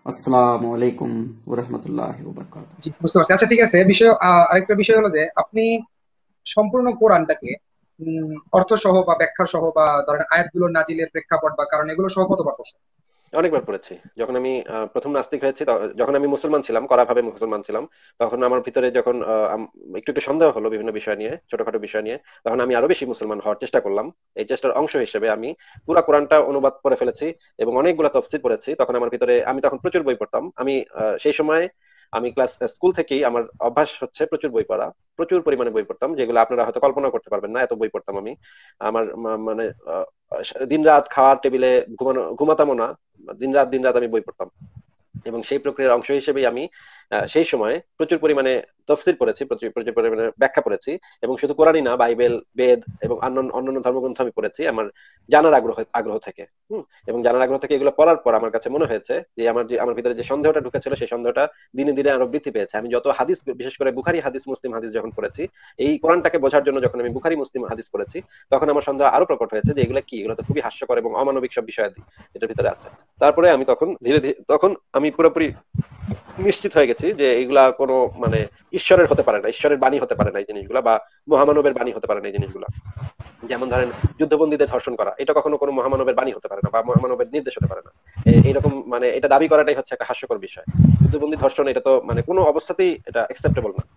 আসসালামু আলাইকুম ওয়া রাহমাতুল্লাহি ওয়া বারাকাতুহু। জি, বুঝতে পারছি। আচ্ছা, ঠিক আছে। বিষয় আরেকটা বিষয় হলো যে আপনি সম্পূর্ণ কোরআনটাকে অর্থ সহ বা ব্যাখ্যা সহ বা ধরেন আয়াতগুলোর নাজিলের প্রেক্ষাপট বা কারণ এগুলো সহ কতবার পড়ছেন? অনেকবার পড়েছি। যখন আমি প্রথম নাস্তিক হয়েছি, যখন আমি মুসলমান ছিলাম, কড়াভাবে মুসলমান ছিলাম, তখন আমার ভিতরে যখন একটু একটু সন্দেহ হলো বিভিন্ন বিষয় নিয়ে, ছোটখাটো বিষয় নিয়ে, তখন আমি আরো বেশি মুসলমান হওয়ার চেষ্টা করলাম। এই চেষ্টার অংশ হিসেবে আমি পুরো কোরআনটা অনুবাদ করে ফেলেছি এবং অনেকগুলো তফসির পড়েছি। তখন আমার ভিতরে, আমি তখন প্রচুর বই পড়তাম। আমি সেই সময় আমি স্কুল থেকেই আমার অভ্যাস হচ্ছে প্রচুর বই পড়া। প্রচুর পরিমাণে বই পড়তাম, যেগুলো আপনারা হয়তো কল্পনা করতে পারবেন না, এত বই পড়তাম আমি। আমার মানে দিন রাত খাওয়ার টেবিলে ঘুমাতামও না। দিন রাত আমি বই পড়তাম। এবং সেই প্রক্রিয়ার অংশ হিসেবেই আমি সেই সময় প্রচুর পরিমাণে তফসির পড়েছি, প্রচুর প্রচুর পরিমাণে ব্যাখ্যা পড়েছি। এবং শুধু কোরআনই না, বাইবেল, বেদ এবং অন্যান্য ধর্মগ্রন্থ আমি পড়েছি আমার জানার আগ্রহ আগ্রহ থেকে। এবং জানার আগ্রহ থেকে এগুলো পড়ার পর আমার কাছে মনে হয়েছে যে আমার ভিতরে যে সন্দেহটা ঢুকেছিল, সেই সন্দেহটা দিনে দিনে আরো বৃদ্ধি পেয়েছে। আমি যত হাদিস, বিশেষ করে বুখারী হাদিস, মুসলিম হাদিস যখন পড়েছি, এই কোরআনটাকে বোঝার জন্য যখন আমি বুখারী মুসলিম হাদিস পড়েছি, তখন আমার সন্দেহ আরো প্রকট হয়েছে যে এগুলো কি, এগুলো তো খুবই হাস্যকর এবং অমানবিক সব বিষয় এটার ভিতরে আছে। তারপরে আমি তখন ধীরে ধীরে, তখন আমি পুরোপুরি নিশ্চিত হয়ে গেছি যে এগুলা কোনো মানে ঈশ্বরের হতে পারে না, ঈশ্বরের বাণী হতে পারে না এই জিনিসগুলা, বা মহামানবের বাণী হতে পারে না এই জিনিসগুলা। যেমন ধরেন, যুদ্ধবন্দীদের ধর্ষণ করা, এটা কখনো কোনো মহামানবের বাণী হতে পারে না বা মহামানবের নির্দেশ হতে পারে না। এইরকম মানে এটা দাবি করাটাই হচ্ছে একটা হাস্যকর বিষয়। যুদ্ধবন্দী ধর্ষণ, এটা তো মানে কোনো অবস্থাতেই এটা অ্যাকসেপ্টেবল না।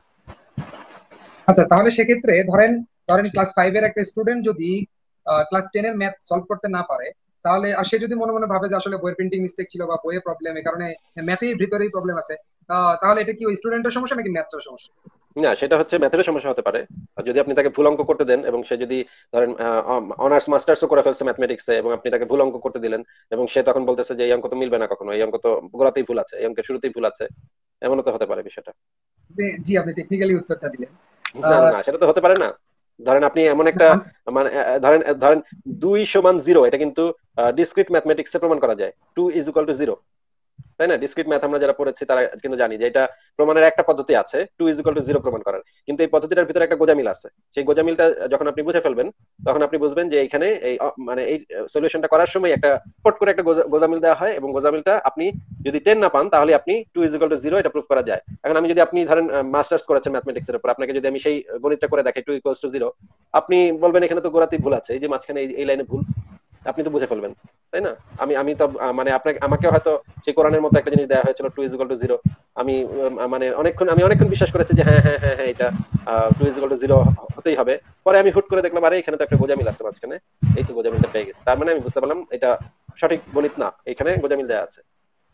আচ্ছা, তাহলে সেক্ষেত্রে ধরেন ধরেন ক্লাস ফাইভের একটা স্টুডেন্ট যদি ক্লাস টেনের ম্যাথ সলভ করতে না পারে, তাহলে আর সে যদি মনে মনে ভাবে যে আসলে বইয়ের প্রিন্টিং মিস্টেক ছিল বা বইয়ের প্রবলেম, এই কারণে ম্যাথের ভিতরেই প্রবলেম আছে, তাহলে এটা কি ওই স্টুডেন্টের সমস্যা নাকি ম্যাথের সমস্যা? না, সেটা হচ্ছে ম্যাথের সমস্যা হতে পারে। আর যদি আপনি তাকে ভুল অঙ্ক করতে দেন এবং সে যদি ধরেন অনার্স মাস্টার্সও করে ফেলছে ম্যাথমেটিক্সে, এবং আপনি তাকে ভুল অঙ্ক করতে দিলেন এবং সে তখন বলতেছে যে এই অঙ্ক তো মিলবে না কখনো, এই অঙ্ক তো গোড়াতেই ভুল আছে, এই অঙ্কের শুরুতেই ভুল আছে, এমনও তো হতে পারে বিষয়টা। জি, আপনি টেকনিক্যালি উত্তরটা দিলেন। না না আহ না, সেটা তো হতে পারে না। ধরেন আপনি এমন না, একটা মানে ধরেন ধরেন 2 = 0, এটা কিন্তু ডিসক্রিট ম্যাথমেটিক্সে প্রমাণ করা যায়। 2 = 0, তাই না? ডিসক্রিট ম্যাথ আমরা যারা পড়েছি তারা কিন্তু জানি যে এটা প্রমাণের একটা পদ্ধতি আছে, 2 = 0 প্রমাণ করার। কিন্তু এই পদ্ধতিটার ভিতরে একটা গোঁজামিল আছে। সেই গোঁজামিলটা যখন আপনি বুঝে ফেলবেন, তখন আপনি বুঝবেন যে এখানে এই মানে এই সলিউশনটা করার সময় একটা ফট করে একটা গোঁজামিল দেওয়া হয়, এবং গোঁজামিলটা আপনি যদি 10 না পান, তাহলে আপনি 2 = 0 এটা প্রুফ করা যায়। এখন আমি যদি, আপনি ধরেন মাস্টার্স করেছেন ম্যাথমেটিক্স এর উপর, আপনাকে যদি আমি সেই গণিতটা করে দেখাই 2 = 0, আপনি বলবেন এখানে তো গোড়াতেই ভুল আছে, এই যে মাঝখানে এই লাইনে ভুল, আপনি তো বুঝে ফেলবেন, তাই না? আমি আমি তো মানে আপনাকে, আমাকে হয়তো সেই কোরআনের মতো একটা জিনিস দেওয়া হয়েছিল 2 = 0, আমি মানে অনেকক্ষণ বিশ্বাস করেছি যে হ্যাঁ হ্যাঁ হ্যাঁ হ্যাঁ এটা 2 = 0 হতেই হবে। পরে আমি হুট করে দেখলাম, আরে এখানে তো একটা গোঁজামিল আছে মাঝখানে, এই তো গোঁজামিলটা পেয়ে গেছি, তার মানে আমি বুঝতে পারলাম এটা সঠিক গণিত না, এখানে গোঁজামিল দেওয়া আছে।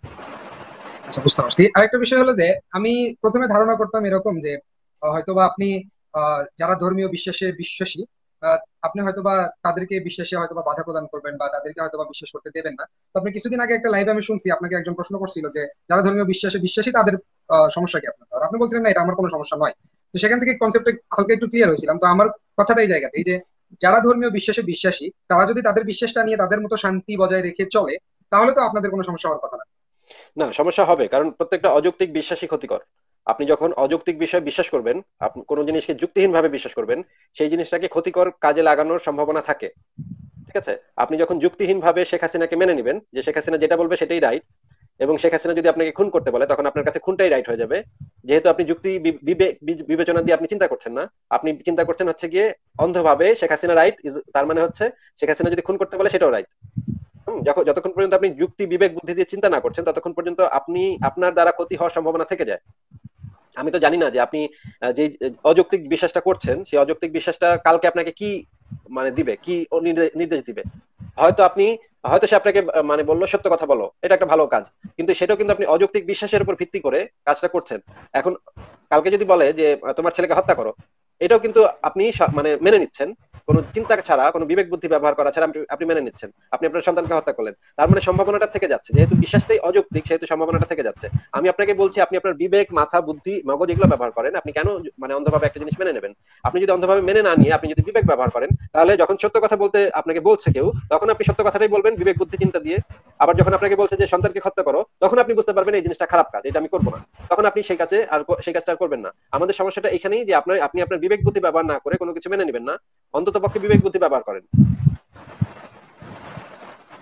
আচ্ছা, বুঝতে পারছি। আরেকটা বিষয় হলো যে আমি প্রথমে ধারণা করতাম এরকম যে হয়তোবা আপনি যারা ধর্মীয় বিশ্বাসে বিশ্বাসী, আহ, আপনি হয়তোবা তাদেরকে বিশ্বাসে হয়তোবা বাধা প্রদান করবেন বা তাদেরকে হয়তোবা বিশ্বাস করতে দেবেন না। তো আপনি কিছুদিন আগে একটা লাইভে আমি শুনছি আপনাকে একজন প্রশ্ন করছিল যে যারা ধর্মীয় বিশ্বাসে বিশ্বাসী তাদের সমস্যা কি আপনার, আর আপনি বলছিলেন না এটা আমার কোনো সমস্যা নয়। তো সেখান থেকে কনসেপ্টে হালকা একটু ক্লিয়ার হয়েছিলাম। তো আমার কথাটা এই জায়গাতে, এই যে যারা ধর্মীয় বিশ্বাসে বিশ্বাসী তারা যদি তাদের বিশ্বাসটা নিয়ে তাদের মতো শান্তি বজায় রেখে চলে, তাহলে তো আপনাদের কোনো সমস্যা হওয়ার কথা না। না, সমস্যা হবে, কারণ প্রত্যেকটা অযৌক্তিক বিশ্বাসই ক্ষতিকর। আপনি যখন অযৌক্তিক বিষয় বিশ্বাস করবেন, আপনি কোনো জিনিসকে যুক্তিহীন ভাবে বিশ্বাস করবেন, সেই জিনিসটাকে ক্ষতিকর কাজে লাগানোর সম্ভাবনা থাকে। ঠিক আছে? আপনি যখন যুক্তিহীন ভাবে শেখ হাসিনাকে মেনে নিবেন যে শেখ হাসিনা যেটা বলবে সেটাই রাইট, এবং শেখ হাসিনা যদি আপনাকে খুন করতে বলে, তখন আপনার কাছে খুনটাই রাইট হয়ে যাবে। যেহেতু আপনি যুক্তি বিবেচনা দিয়ে আপনি চিন্তা করছেন না, আপনি চিন্তা করছেন হচ্ছে গিয়ে অন্ধভাবে শেখ হাসিনা রাইট, তার মানে হচ্ছে শেখ হাসিনা যদি খুন করতে বলে সেটাও রাইট। যতক্ষণ পর্যন্ত আপনি যুক্তি বিবেক বুদ্ধি দিয়ে চিন্তা না করছেন, ততক্ষণ পর্যন্ত আপনি, আপনার দ্বারা ক্ষতি হওয়ার সম্ভাবনা থেকে যায়। আমি তো জানি না যে আপনি যে অযৌক্তিক বিশ্বাসটা করছেন, সেই অযৌক্তিক বিশ্বাসটা কালকে আপনাকে কি মানে দিবে, কি নির্দেশ দিবে। হয়তো আপনি, হয়তো সে আপনাকে মানে বললো সত্য কথা বলো, এটা একটা ভালো কাজ, কিন্তু সেটাও কিন্তু আপনি অযৌক্তিক বিশ্বাসের উপর ভিত্তি করে কাজটা করছেন। এখন কালকে যদি বলে যে তোমার ছেলেকে হত্যা করো, এটাও কিন্তু আপনি মানে মেনে নিচ্ছেন, কোনো চিন্তা ছাড়া, কোনো বিবেক বুদ্ধি ব্যবহার করা ছাড়া আপনি আপনি মেনে নিচ্ছেন, আপনি আপনার সন্তানকে হত্যা করলেন। তার মানে সম্ভাবনাটা থেকে যাচ্ছে, যেহেতু বিশ্বাসটাই অযৌক্তিক সেহেতু সম্ভাবনাটা থেকে যাচ্ছে। আমি আপনাকে বলছি, আপনি আপনার বিবেক, মাথা, বুদ্ধি, মগজ এগুলো ব্যবহার করেন, আপনি কেন মানে অন্ধভাবে একটা জিনিস মেনে নেবেন? আপনি যদি অন্ধভাবে মেনে না নিয়ে আপনি যদি বিবেক ব্যবহার করেন, তাহলে যখন সত্য কথা বলতে আপনাকে বলছে কেউ, তখন আপনি সত্য কথাটাই বলবেন বিবেক বুদ্ধি চিন্তা দিয়ে। আবার যখন আপনাকে বলছে যে সন্তানকে হত্যা করো, তখন আপনি বুঝতে পারবেন এই জিনিসটা খারাপ কাজ, এটা আমি করবো না, তখন আপনি সেই কাজে আর সেই কাজটা আর করবেন না। আমাদের সমস্যাটা এখানেই যে আপনি আপনার বিবেক বুদ্ধি ব্যবহার না করে কোনো কিছু মেনে নেবেন না, অন্তত পক্ষে বিবেক বুদ্ধি ব্যবহার করেন।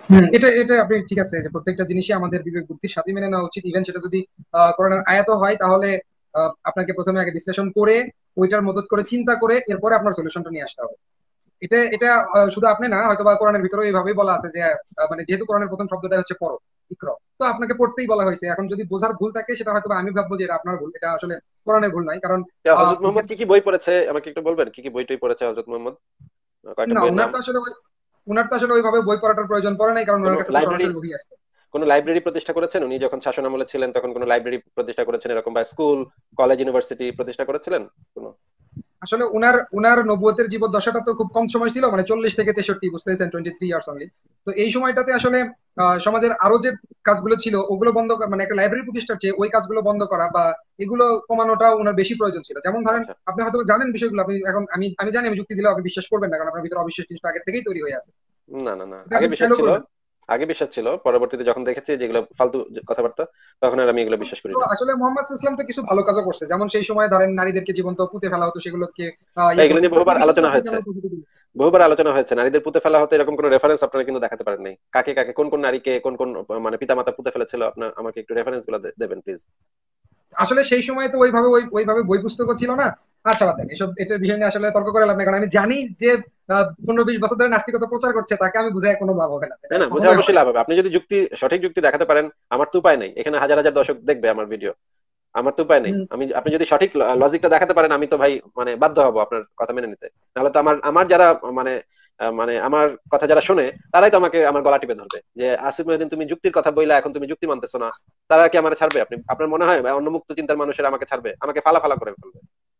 এটা এটা আপনি ঠিক আছে যে প্রত্যেকটা জিনিসই আমাদের বিবেক বুদ্ধির সাথে মেনে নেওয়া উচিত। ইভেন সেটা যদি কোরআনের আয়াত হয়, তাহলে আপনাকে প্রথমে আগে বিশ্লেষণ করে ওইটার মদদ করে চিন্তা করে এরপরে আপনার সলিউশনটা নিয়ে আসতে হবে। এটা এটা শুধু আপনি না, হয়তো বা কোরআনের ভিতরে এইভাবেই বলা আছে যে মানে যেহেতু কোরআনের প্রথম শব্দটা হচ্ছে পড়ো, ইকরা, তো আপনাকে পড়তেই বলা হয়েছে। এখন যদি বোঝার ভুল থাকে সেটা হয়তো বা আমি ভাববো যে এটা আপনার ভুল, এটা আসলে কোরআনের ভুল নয়। কারণ হযরত মুহাম্মদ কি কি বই পড়েছে আমাকে একটু বলবেন? কি কি বই টই পড়েছে হযরত মুহাম্মদ? কয়েকটা না, বইয়ের উনার নাম। তো আসলে উনার তো আসলে ওইভাবে বই পড়াটার প্রয়োজন পড়ে নাই, কারণ কোনো ওনার কাছে তো লাইব্রেরি সরাসরি ওহী আসছে। কোনো লাইব্রেরি প্রতিষ্ঠা করেছেন উনি যখন শাসন আমলে ছিলেন? তখন কোনো লাইব্রেরি প্রতিষ্ঠা করেছেন এরকম, বা স্কুল, কলেজ, ইউনিভার্সিটি প্রতিষ্ঠা করেছিলেন কোনো? আসলে উনার উনার নবুয়তের জীবদ্দশাটা তো খুব কম সময় ছিল, মানে 40 থেকে 63, বুঝতে পেরেছেন, 23 ইয়ার্স অনলি। তো এই সময়টাতে আসলে সমাজের আরো যে কাজগুলো ছিল ওগুলো বন্ধ মানে একটা লাইব্রেরি প্রতিষ্ঠার চেয়ে ওই কাজগুলো বন্ধ করা বা এগুলো কমানোটা ওনার বেশি প্রয়োজন ছিল। যেমন ধরেন, আচ্ছা। আপনি হয়তো জানেন বিষয়গুলো, আপনি এখন আমি আমি জানি আমি যুক্তি দিলেও আপনি বিশ্বাস করবেন না, কারণ আপনার ভিতরে অবিশ্বাস জিনিসটা আগে থেকেই তৈরি হয়ে আছে। না না না, এটা আগে আপনি বিশ্বাস খেয়ালও ছিল। করবেন। আগে বিশ্বাস ছিল, পরবর্তীতে যখন দেখেছি যেগুলো ফালতু কথাবার্তা, তখন আর আমি এগুলো বিশ্বাস করি তো না। আসলে মোহাম্মদ ইসলাম তো কিছু ভালো কাজও করছে, যেমন সেই সময় ধরেন নারীদেরকে জীবন্ত পুঁতে ফেলা হতো, সেগুলোকে ইয়ে এগুলো করছে। নিয়ে তো এই বহুবার বিষয়গুলো আলোচনা আপনি হয়েছে। কেমন পজিটিভ? বহুবার আলোচনা হয়েছে, নারীদের পুঁতে ফেলা হতো এরকম কোনো রেফারেন্স আপনারা কিন্তু দেখাতে পারেন নাই। কাকে কাকে, কোন কোন নারীকে, কোন কোন মানে পিতামাতা পুঁতে ফেলেছিল, আপনার আমাকে একটু রেফারেন্স গুলো দেবেন প্লিজ। আসলে সেই সময় তো ওইভাবে ওইভাবে বই পুস্তকও ছিল না। আচ্ছা, বাদ দেন এসব, এটা বিষয় নিয়ে আসলে তর্ক করে লাভ নেই, কারণ আমি জানি যে 15-20 বছর ধরে নাস্তিকতা প্রচার করছে, তাকে আমি বুঝাই কোনো লাভ হবে না, এটা না না, বোঝা কখনোই হবে অবশ্যই না। লাভ হবে। আপনি যদি সঠিক যুক্তি দেখাতে পারেন, আমার তো উপায় নেই, এখানে হাজার হাজার দর্শক দেখবে আমার ভিডিও, আমার তো উপায় নেই। হম। আপনি যদি সঠিক লজিকটা দেখাতে পারেন, আমি তো ভাই মানে বাধ্য হব আপনার কথা মেনে নিতে। নাহলে তো আমার আমার যারা মানে মানে আমার কথা যারা শোনে, তারাই তো আমাকে আমার গলা টিপে ধরবে যে আসিফ মহিউদ্দিন, তুমি যুক্তির কথা বইলা এখন তুমি যুক্তি মানতেছো না। তারা কি আমার ছাড়বে? আপনার মনে হয় অন্য মুক্ত চিন্তার মানুষেরা আমাকে ছাড়বে? আমাকে ফালা ফালা করে ফেলবে।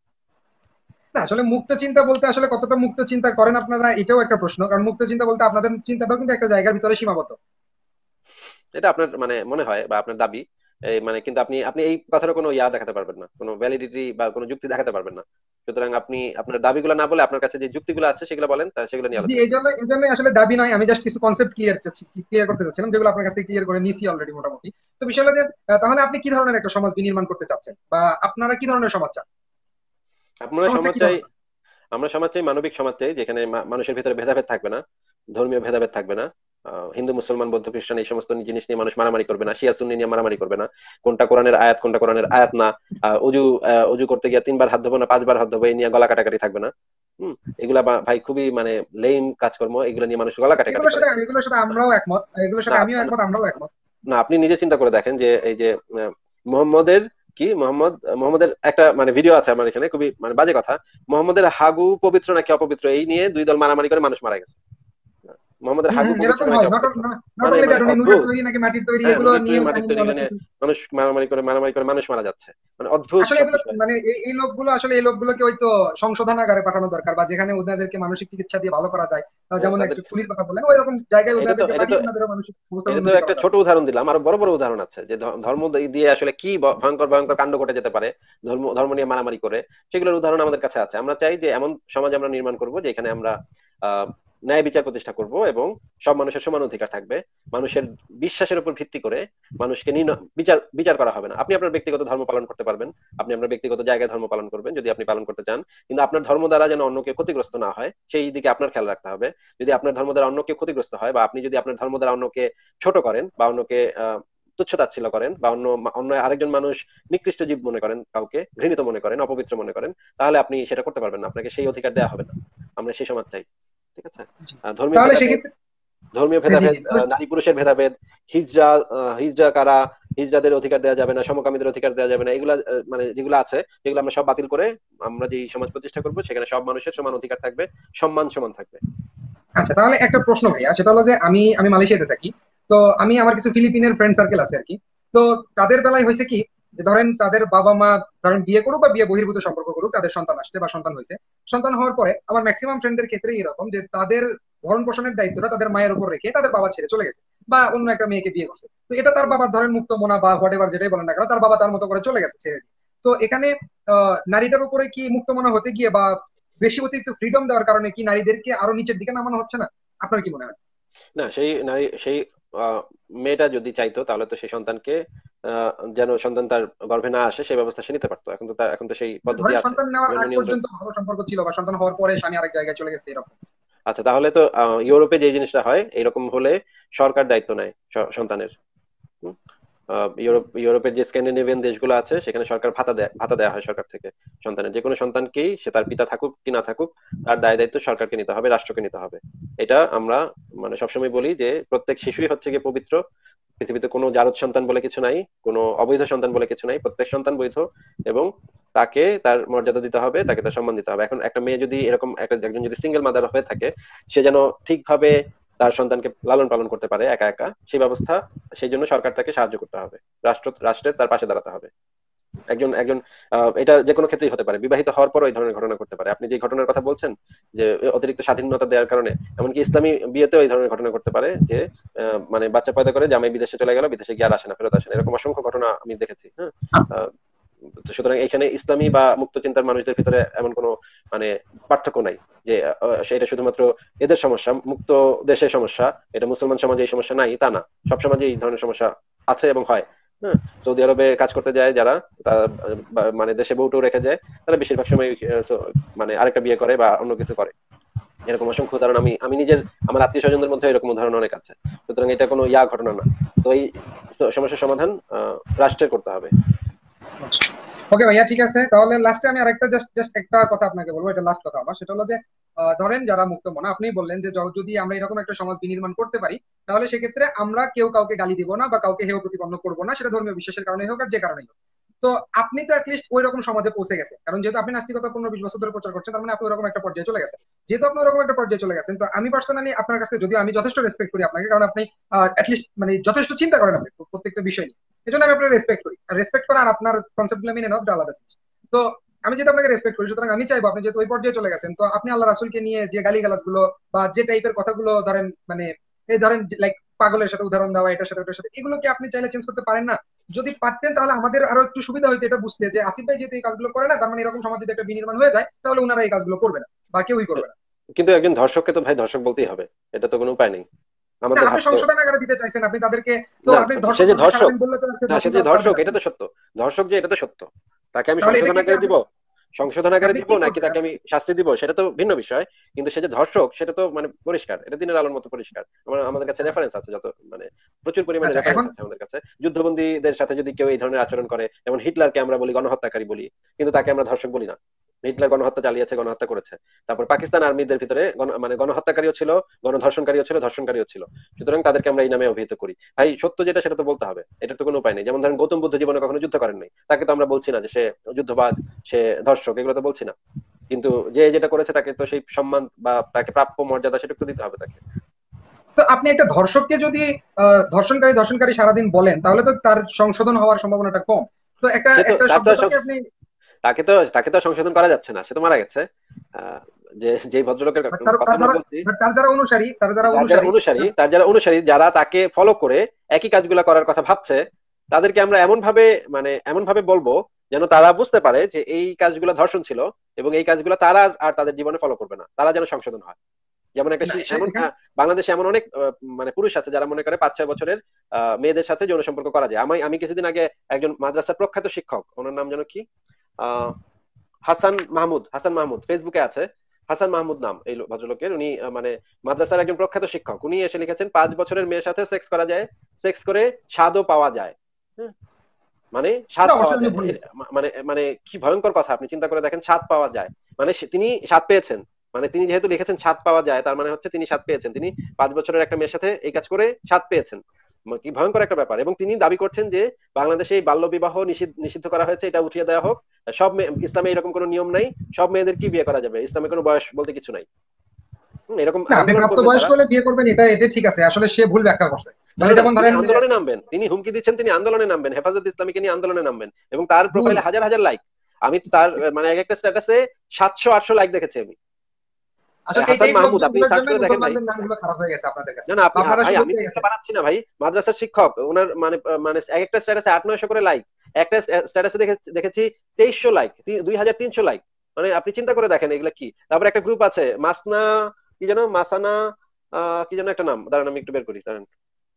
না, আসলে মুক্ত চিন্তা বলতে আসলে কতটা মুক্ত চিন্তা করেন আপনারা, এটাও একটা প্রশ্ন, কারণ মুক্ত চিন্তা বলতে আপনাদের চিন্তাটাও কিন্তু একটা জায়গার ভিতরে সীমাবদ্ধ। এটা আপনার মানে মনে হয় বা আপনার দাবি, এই মানে, কিন্তু আপনি আপনি এই কথাটা কোনো দেখাতে পারবেন না, কোনো ভ্যালিডিটি বা কোনো যুক্তি দেখাতে পারবেন না। সুতরাং আপনি আপনার দাবিগুলো না বলে আপনার কাছে যে যুক্তিগুলো আছে সেগুলো বলেন, সেগুলো নিয়ে জি, আলোচনা করি। এই জন্য আসলে দাবি নয়, আমি জাস্ট কিছু কনসেপ্ট ক্লিয়ার করতে চাচ্ছিলাম, যেগুলো আপনার কাছে ক্লিয়ার করে নিছি অলরেডি মোটামুটি। তো বিষয় হলো যে তাহলে আপনি কি ধরনের একটা সমাজ বিনির্মাণ করতে চাচ্ছেন, বা আপনারা কি ধরনের সমাজ চান? আমরা সমাজটা সমাজ কি চাই, ধরনের? আমরা সমাজ চাই মানবিক সমাজ চাই, যেখানে মানুষের ভিতরে ভেদাভেদ থাকবে না, ধর্মীয় ভেদাভেদ থাকবে না। হিন্দু, মুসলমান, বৌদ্ধ, খ্রিস্টান এই সমস্ত জিনিস নিয়ে মানুষ মারামারি করবে না, শিয়া সুন্নি নিয়ে মারামারি করবে না, কোনটা কোরআনের আয়াত কোনটা কোরআনের আয়াত না। অজু করতে গিয়ে 3 বার হাত ধোবো না 5 বার হাত ধোবো, এই নিয়ে গলা কাটাকাটি থাকবে না। এগুলা ভাই খুবই মানে লেম কাজকর্ম, এগুলো নিয়ে মানুষ গলা কাটাকাটি করে। এগুলোর সাথে আমরাও একমত, এগুলোর না সাথে আমিও একমত, আমরাও একমত। না, আপনি নিজে চিন্তা করে দেখেন যে এই যে মোহাম্মদের মোহাম্মদের একটা মানে ভিডিও আছে আমার এখানে, খুবই মানে বাজে কথা। মোহাম্মদের হাগু পবিত্র নাকি অপবিত্র, এই নিয়ে 2 দল মারামারি করে মানুষ মারা গেছে। মোহাম্মদের হাগু পবিত্র এরকম নাকি হয়। নট অপবিত্র, নট মানে অনলি মানে দ্যাট, উনি নুনের অদ্ভুত। তৈরি নাকি মাটির তৈরি, হ্যাঁ, এগুলো নুনের তৈরি নিয়েও মাটির কাহিনী তৈরি অনেক জেনে কিছু। মানুষ মারামারি করে মানুষ মারা যাচ্ছে, মানে অদ্ভুত আসলে সব এগুলো বিষয়। মানে এই লোকগুলো আসলে এই লোকগুলোকে ওই তো সংশোধনাগারে পাঠানো দরকার, বা যেখানে ওনাদেরকে মানসিক চিকিৎসা দিয়ে ভালো করা যায়। হ্যাঁ, যেমন তাদের একটা খুনির কথা বললেন, ওই রকম জায়গায় এটা তো ওনাদেরকে এটা তো পাঠিয়ে ওনাদের মানসিক অবস্থার এটা তো উন্নতি একটা করা ছোট দরকার। উদাহরণ দিলাম, আরো বড় বড় উদাহরণ আছে যে ধর্ম দিয়ে আসলে কি ভয়ঙ্কর ভয়ঙ্কর কাণ্ড ঘটে যেতে পারে ধর্ম ধর্ম নিয়ে মারামারি করে। সেগুলোর উদাহরণ আমাদের কাছে আছে। আমরা চাই যে এমন সমাজ আমরা নির্মাণ করব যেখানে আমরা আহ ন্যায় বিচার প্রতিষ্ঠা করব এবং সব মানুষের সমান অধিকার থাকবে। মানুষের বিশ্বাসের উপর ভিত্তি করে মানুষকে বিচার বিচার করা হবে না। আপনি আপনার ব্যক্তিগত ধর্ম পালন করতে পারবেন, আপনি আপনার ব্যক্তিগত জায়গায় ধর্ম পালন করবেন যদি আপনি পালন করতে চান, কিন্তু আপনার ধর্ম দ্বারা যেন অন্যকে ক্ষতিগ্রস্ত না হয় সেই দিকে আপনার খেয়াল রাখতে হবে। যদি আপনার ধর্ম দ্বারা অন্য কেউ ক্ষতিগ্রস্ত হয়, বা আপনি যদি আপনার ধর্ম দ্বারা অন্যকে ছোট করেন বা অন্যকে তুচ্ছ তাচ্ছিল্য করেন, বা অন্য আরেকজন মানুষ নিকৃষ্ট জীব মনে করেন, কাউকে ঘৃণিত মনে করেন, অপবিত্র মনে করেন, তাহলে আপনি সেটা করতে পারবেন না, আপনাকে সেই অধিকার দেওয়া হবে না। আমরা সেই সমাজ চাই। ঠিক আছে? জি। ধর্মীয় তাহলে ভেদাভেদ, সেক্ষেত্রে ধর্মীয় হ্যাঁ, জি ভেদাভেদ, জি। নারী পুরুষের ভেদাভেদ, হিজড়া, হিজড়া কারা, হিজড়াদের অধিকার দেওয়া যাবে না, সমকামীদের অধিকার দেওয়া যাবে না, এগুলা মানে যেগুলো আছে এগুলো আমরা সব বাতিল করে আমরা যে সমাজ প্রতিষ্ঠা করব সেখানে সব মানুষের সমান অধিকার থাকবে, সম্মান সমান থাকবে। আচ্ছা, তাহলে একটা প্রশ্ন ভাইয়া, সেটা হলো যে আমি আমি মালয়েশিয়াতে থাকি। তো আমি আমার কিছু ফিলিপিনের ফ্রেন্ড সার্কেল আছে আর কি। তো তাদের বেলায় হয়েছে কি, যে ধরেন তাদের বাবা মা ধরেন বিয়ে করুক বা বিয়ে বহির্ভূত সম্পর্ক করুক, তাদের সন্তান আসছে বা সন্তান হয়েছে। সন্তান হওয়ার পরে আমার ম্যাক্সিমাম ফ্রেন্ডদের ক্ষেত্রে এরকম যে তাদের ভরণ পোষণের দায়িত্বটা তাদের মায়ের উপর রেখে তাদের বাবা ছেড়ে চলে গেছে, বা অন্য একটা মেয়েকে বিয়ে করছে। তো এটা তার বাবার ধরেন মুক্ত মনা বা হোয়াট এভার যেটাই বলেন না কেন, তার বাবা তার মতো করে চলে গেছে ছেড়ে দিয়ে। তো এখানে নারীটার উপরে কি মুক্ত মনা হতে গিয়ে বা বেশি অতিরিক্ত ফ্রিডম দেওয়ার কারণে কি নারীদেরকে আরো নিচের দিকে নামানো হচ্ছে না? আপনার কি মনে হয়? না, সেই নারী সেই আহ, মেয়েটা যদি চাইতো তাহলে তো সেই সন্তানকে আহ, যেন সন্তান তার গর্ভে না আসে সেই ব্যবস্থা সে নিতে পারতো। এখন তো সেই পদ্ধতি ধরেন আছে, সন্তান নেওয়ার জন্ম আগ নিয়ন্ত্রণ। পর্যন্ত ভালো সম্পর্ক ছিল, বা সন্তান হওয়ার পরে স্বামী আরেক জায়গায় চলে গেছে, এরকম। আচ্ছা, তাহলে তো ইউরোপে যে জিনিসটা হয় এরকম হলে সরকার দায়িত্ব নেয় সন্তানের। হুম? ইউরোপের যে স্ক্যান্ডিনেভিয়ান দেশগুলো আছে সেখানে সরকার ভাতা দেওয়া হয় সরকার থেকে সন্তানের, যে কোনো সন্তানকেই, সে তার পিতা থাকুক কি না থাকুক, তার দায় দায়িত্ব সরকারকে নিতে হবে, রাষ্ট্রকে নিতে হবে। এটা আমরা মানে সবসময় বলি যে প্রত্যেক শিশুই হচ্ছে গিয়ে পবিত্র। পৃথিবীতে কোনো জারজ সন্তান বলে কিছু নাই, কোনো অবৈধ সন্তান বলে কিছু নাই, প্রত্যেক সন্তান বৈধ। এবং তাকে তার মর্যাদা দিতে হবে, তাকে তার সম্মান দিতে হবে। এখন একটা মেয়ে যদি এরকম একজন যদি সিঙ্গেল মাদার হয়ে থাকে, সে যেন ঠিকভাবে তার সন্তানকে লালন পালন করতে পারে একা একা, সেই ব্যবস্থা, সেই জন্য সরকার তাকে সাহায্য করতে হবে, রাষ্ট্রের তার পাশে দাঁড়াতে হবে। একজন একজন এটা যে কোনো ক্ষেত্রেই হতে পারে, বিবাহিত হওয়ার পরও এই ধরনের ঘটনা ঘটতে পারে। আপনি যে ঘটনার কথা বলছেন যে অতিরিক্ত স্বাধীনতা দেওয়ার কারণে, এমনকি ইসলামী বিয়েতেও এই ধরনের ঘটনা ঘটতে পারে যে মানে বাচ্চা পয়দা করে জামাই বিদেশে চলে গেল, বিদেশে গিয়ে আর আসে না, ফেরত আসে না, এরকম অসংখ্য ঘটনা আমি দেখেছি। হ্যাঁ। আচ্ছা। আহ, তো সুতরাং এখানে ইসলামী বা মুক্ত চিন্তার মানুষদের ভিতরে এমন কোনো মানে পার্থক্য নাই যে সেটা শুধুমাত্র এদের সমস্যা, মুক্ত দেশের সমস্যা, এটা মুসলমান সমাজে এই সমস্যা নাই তা না, সব সমাজে এই ধরনের সমস্যা আছে এবং হয়। হ্যাঁ। সৌদি আরবে কাজ করতে যায় যারা, তারা মানে দেশে বউটও রেখে যায়, তারা বেশিরভাগ সময় মানে আরেকটা বিয়ে করে বা অন্য কিছু করে। এরকম অসংখ্য উদাহরণ আমি আমি নিজের, আমার আত্মীয় স্বজনদের মধ্যে এরকম উদাহরণ অনেক আছে। সুতরাং এটা কোনো ঘটনা না। তো এই সমস্যার সমাধান রাষ্ট্রের করতে হবে। ওকে ভাইয়া, ঠিক আছে। তাহলে লাস্টে আমি আরেকটা জাস্ট জাস্ট একটা কথা আপনাকে বলবো, এটা লাস্ট কথা আমার। সেটা হলো যে ধরেন যারা মুক্ত মনা, আপনি বললেন যে যদি আমরা এরকম একটা সমাজ বিনির্মাণ করতে পারি, তাহলে সেক্ষেত্রে আমরা কেউ কাউকে গালি দিব না বা কাউকে হেয় প্রতিপন্ন করবো না, সেটা ধর্মীয় বিশ্বাসের কারণে হোক আর যে কারণেই হোক। তো আপনি তো অ্যাটলিস্ট ওই রকম সমাজে পৌঁছে গেছেন, কারণ যেহেতু আপনি নাস্তিকতা 15-20 বছর ধরে প্রচার করছেন, তার মানে আপনি ওরকম একটা পর্যায়ে চলে গেছেন। যেহেতু আপনি ওরকম একটা পর্যায়ে চলে গেছেন, তো আমি পার্সোনালি আপনার কাছে, যদিও আমি যথেষ্ট রেসপেক্ট করি আপনাকে, কারণ আপনি অ্যাটলিস্ট মানে যথেষ্ট চিন্তা করেন আপনি প্রত্যেকটা বিষয় নিয়ে, এই জন্য আমি আপনার রেসপেক্ট করি। আর রেসপেক্ট করা আর আপনার কনসেপ্ট গুলো মেনে নেওয়া দুটো আলাদা জিনিস। তো আমি যেহেতু আপনাকে রেসপেক্ট করি, সুতরাং আমি চাইবো আপনি যেহেতু ওই পর্যায়ে চলে গেছেন, তো আপনি আল্লাহ রাসূলকে নিয়ে যে গালিগালাজ গুলো বা যে টাইপের কথাগুলো ধরেন, মানে এই ধরেন লাইক পাগলের সাথে উদাহরণ দেওয়া, এটার সাথে ওটার সাথে, এগুলো কি আপনি চাইলে চেঞ্জ করতে পারেন না? যদি পারতেন তাহলে আমাদের আরো একটু সুবিধা হইতো এটা বুঝতে, যে আসিফ ভাই যেহেতু এই কাজগুলো করে না, তার মানে এরকম সমাজ যদি একটা বিনির্মাণ হয়ে যায়, তাহলে ওনারা এই কাজগুলো করবে না বা কেউই করবে না। কিন্তু একজন ধর্ষককে তো ভাই ধর্ষক বলতেই হবে, এটা তো কোনো উপায় নেই। না, আমাদের আপনি হাত তো, সংশোধনাগারে দিতে চাইছেন, আপনি তাদেরকে তো না, আপনি সে ধর্ষক যে ধর্ষক ধর্ষক, সারাদিন বললে তো সে না সে ধর্ষক যে ছাড়বে ধর্ষক না। এটা তো সত্য, ধর্ষক যে এটা তো সত্য, তাকে আমি তাহলে এটা কি সংশোধনাগারে আপনি দিব, সংশোধনাগারে আপনি দিব কি নাকি করবেন? তাকে আমি শাস্তি দিব সেটা তো ভিন্ন বিষয়। কিন্তু সে যে ধর্ষক সেটা তো মানে পরিষ্কার, এটা দিনের আলোর মতো পরিষ্কার। আমাদের কাছে রেফারেন্স আছে, যত মানে প্রচুর পরিমাণে আচ্ছা, রেফারেন্স এখন আছে আমাদের কাছে। যুদ্ধবন্দীদের সাথে যদি কেউ এই ধরনের আচরণ করে, যেমন হিটলারকে আমরা বলি গণহত্যাকারী বলি, কিন্তু তাকে আমরা ধর্ষক বলি না। হিটলার গণহত্যা চালিয়েছে, গণহত্যা করেছে। তারপর পাকিস্তান আর্মিদের ভিতরে মানে গণহত্যাকারীও ছিল, গণধর্ষণকারীও ছিল, ধর্ষণকারীও ছিল। সুতরাং তাদেরকে আমরা এই নামে অভিহিত করি। ভাই সত্য যেটা সেটা তো বলতে হবে, এটা তো কোনো উপায় নেই। যেমন ধরেন গৌতম বুদ্ধ জীবনে কখনো যুদ্ধ করেন নাই, তাকে তো আমরা বলছি না যে সে যুদ্ধবাজ, সে ধর্ষক, এগুলো তো বলছি না। কিন্তু যে যেটা করেছে তাকে তো সেই সম্মান বা তাকে প্রাপ্য মর্যাদা সেটা তো দিতে হবে তাকে। তো আপনি একটা ধর্ষককে যদি ধর্ষণকারী ধর্ষণকারী সারাদিন বলেন, তাহলে তো তার সংশোধন হওয়ার সম্ভাবনাটা কম। তো একটা সে তো একটা তার তো শব্দটাকে আপনি তাকে তো সংশোধন করা যাচ্ছে না, সে তো মারা গেছে। যে যেই ভদ্রলোকের তার কথা তার আমি যারা বলছি, তার যারা অনুসারী, যারা তাকে ফলো করে একই কাজগুলা করার কথা ভাবছে, তাদেরকে আমরা এমন ভাবে বলবো যেন তারা বুঝতে পারে যে এই কাজগুলো ধর্ষণ ছিল, এবং এই কাজগুলো তারা আর তাদের জীবনে ফলো করবে না, তারা যেন সংশোধন হয়। যেমন একটা না, এমন এখানে বাংলাদেশে এমন অনেক মানে পুরুষ আছে যারা মনে করে 5-6 বছরের মেয়েদের সাথে যৌন সম্পর্ক করা যায়। আমি কিছুদিন আগে একজন মাদ্রাসার প্রখ্যাত শিক্ষক, ওনার নাম যেন কি, আহ হাসান মাহমুদ ফেসবুকে আছে। হাসান মাহমুদ নাম এই ভদ্রলোকের। উনি মানে মাদ্রাসার একজন প্রখ্যাত শিক্ষক। উনি এসে লিখেছেন 5 বছরের মেয়ের সাথে সেক্স করা যায়, সেক্স করে স্বাদও পাওয়া যায়। হ্যাঁ, মানে স্বাদ এটা পাওয়া অবশ্যই উনি যায়। বলেছেন। মানে মানে কি ভয়ঙ্কর কথা, আপনি চিন্তা করে দেখেন, স্বাদ পাওয়া যায়। মানে তিনি স্বাদ পেয়েছেন, মানে তিনি যেহেতু লিখেছেন স্বাদ পাওয়া যায়, তার মানে হচ্ছে তিনি স্বাদ পেয়েছেন, তিনি 5 বছরের একটা মেয়ের সাথে এই কাজ করে স্বাদ পেয়েছেন। কি ভয়ঙ্কর একটা ব্যাপার। এবং তিনি দাবি করছেন যে বাংলাদেশে এই বাল্য বিবাহ নিষিদ্ধ করা হয়েছে, এটা উঠিয়ে দেওয়া হোক। ইসলামে এরকম কোনো নিয়ম নাই, সব মেয়েদের কি বিয়ে করা যাবে, ইসলামে কোনো বয়স বলতে কিছু নাই। এরকম না, আপনি আন্দোলন করবেন প্রাপ্তবয়স্ক যারা, হলে বিয়ে করবেন, এটা এটা ঠিক আছে, আসলে সে ভুল ব্যাখ্যা করছে। না মানে না না, যেমন তিনি ধরেন আন্দোলনে নামবেন, তিনি হুমকি দিচ্ছেন তিনি আন্দোলনে নামবেন, হেফাজত ইসলামীকে নিয়ে আন্দোলনে নামবেন, এবং তার ভুল। প্রোফাইলে হাজার হাজার লাইক। আমি তো তার মানে এক একটা স্ট্যাটাসে 700-800 লাইক দেখেছি আমি। আসলে এই হাসান টাইপ মাহমুদ, আপনি লোকজনগুলোর সার্চ জন্য করে দেখেন ভাই। মুসলমানদের নামগুলো খারাপ হয়ে গেছে আপনাদের কাছে, না না, বা আপনি আপনারা ভাই, সুযোগ আমি পেয়ে তো গেছেন। বানাচ্ছি না ভাই, মাদ্রাসার শিক্ষক, ওনার মানে মানে এক একটা স্ট্যাটাসে 800-900 করে লাইক। একটা স্ট্যাটাসে দেখেছি 2300 লাইক, 2300 লাইক। মানে আপনি চিন্তা করে দেখেন এগুলা কি। তারপর একটা গ্রুপ আছে মাসনা, কি যেন মাসানা, কি যেন একটা নাম, দাঁড়ান আমি একটু বের করি, দাঁড়ান।